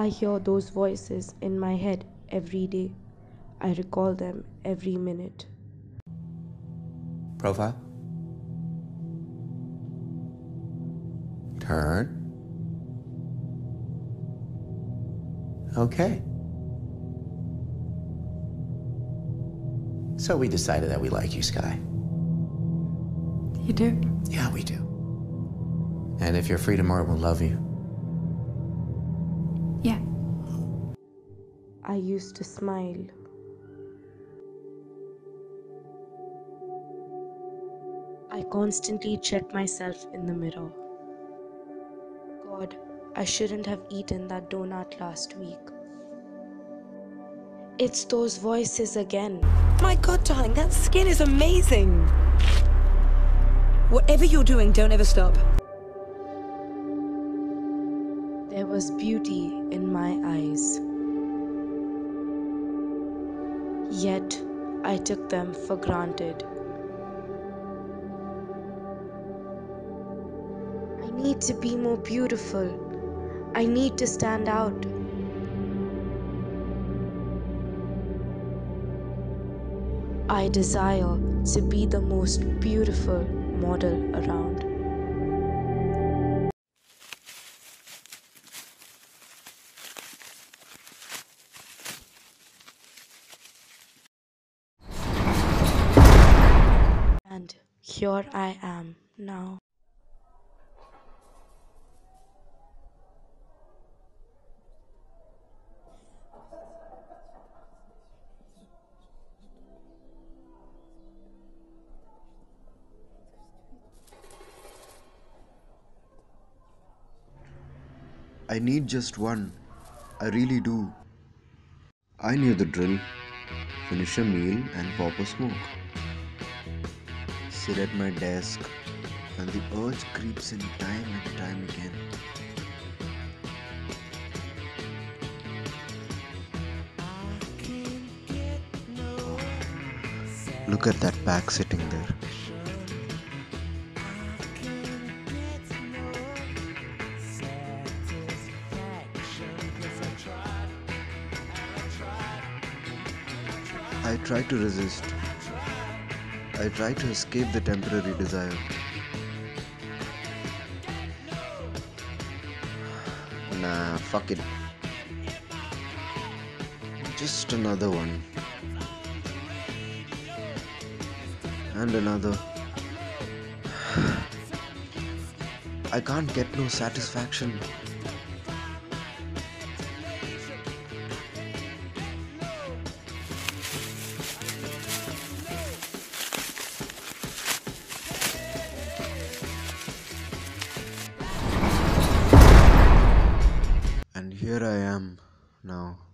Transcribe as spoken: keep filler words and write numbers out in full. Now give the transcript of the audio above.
I hear those voices in my head every day. I recall them every minute. Profile. Turn. Okay. So we decided that we like you, Sky. You do? Yeah, we do. And if you're free tomorrow, we'll love you. Yeah. I used to smile. I constantly check myself in the mirror. God, I shouldn't have eaten that donut last week. It's those voices again. My God, darling, that skin is amazing. Whatever you're doing, don't ever stop. There was beauty in my eyes. Yet, I took them for granted. I need to be more beautiful. I need to stand out. I desire to be the most beautiful model around. And here I am now. I need just one. I really do. I knew the drill. Finish a meal and pop a smoke. Sit at my desk and the urge creeps in time and time again. Look at that pack sitting there. I try to resist. I try to escape the temporary desire. Nah, fuck it. Just another one. And another. I can't get no satisfaction. And here I am now.